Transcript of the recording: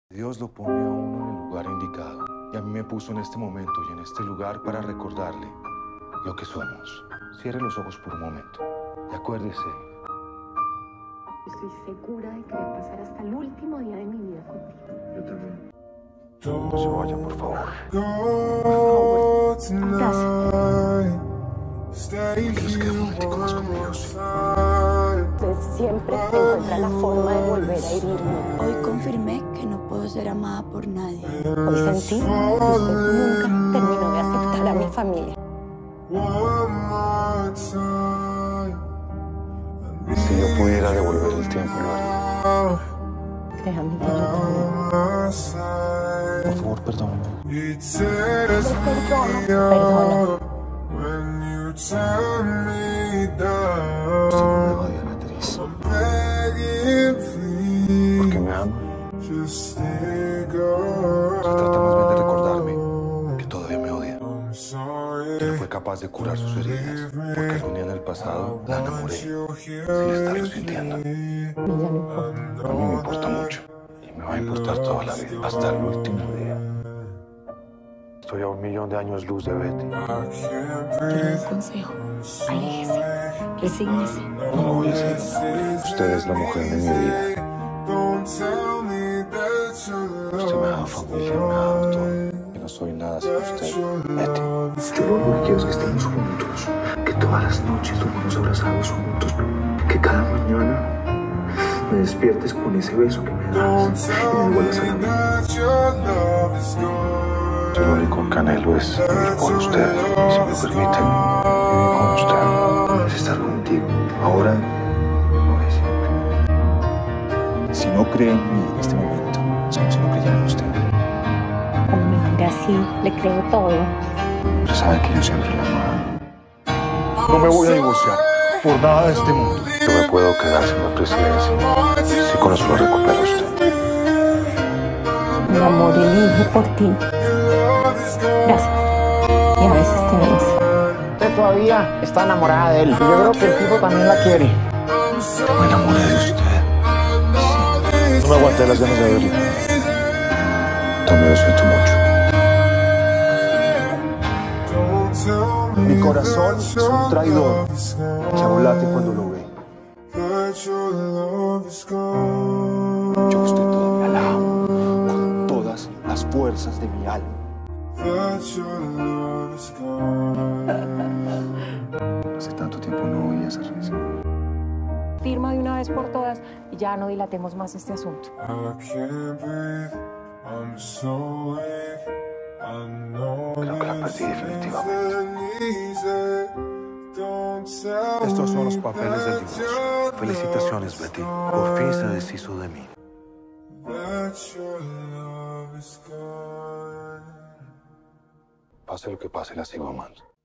Dios lo pone a uno en el lugar indicado, y a mí me puso en este momento y en este lugar para recordarle lo que somos. Cierre los ojos por un momento y acuérdese. Estoy segura de que voy a pasar hasta el último día de mi vida contigo. Yo también. No se vaya, por favor. Por favor. Gracias. Que nos quede un momentico más conmigo, sí. Usted siempre encuentra la forma de volver a herirme. Hoy confirmé que no puedo ser amada por nadie. Hoy sentí que usted nunca terminó de aceptar a mi familia. Si yo pudiera devolver el tiempo, lo haría. Créame que yo también. Por favor, perdóname. Perdona. Usted no me odia, Beatriz. Porque me ama. Se trata más bien de recordarme que todavía me odia. Que no fue capaz de curar sus heridas. Porque la unía en el pasado, la enamoré. Sin estarlo sintiendo. Ya no importa. A mí me importa mucho. Y me va a importar toda la vida. Hasta el último día. Estoy a 1.000.000 de años luz de Betty. Quiero un consejo. Aléjese. Resígnese. No lo voy a hacer. Usted es la mujer de mi vida. Usted me ha dado familia, me ha dado todo. Que no soy nada sin usted, Betty. Yo lo único que quiero es que estemos juntos. Que todas las noches durmamos abrazados juntos. Que cada mañana me despiertes con ese beso que me das y me vuelvas a la vida. Yo lo único que anhelo es vivir con usted. Y si me lo permite, vivir con usted. Es estar contigo. Ahora, no es siempre. Si no cree en mí en este momento, es como si no creyera en usted. Como me mira así, le creo todo. Pero sabe que yo siempre la amaba. No me voy a divorciar por nada de este mundo. Yo me puedo quedar sin la presidencia si con eso lo recupera usted. Mi amor elige por ti. Gracias. Y a veces te ves. Usted todavía está enamorada de él. Y yo creo que el tipo también la quiere. Me enamoré de usted. Sí. No me aguanté las ganas de verlo. También lo siento mucho. Mi corazón es un traidor que late cuando lo ve. Yo a usted todavía la amo con todas las fuerzas de mi alma. Hace tanto tiempo no oía esa risa. Firma de una vez por todas y ya no dilatemos más este asunto. Creo que la perdí definitivamente. Estos son los papeles del divorcio. Felicitaciones, Betty. Por fin se deshizo de mí. Pase lo que pase, la sigo amando.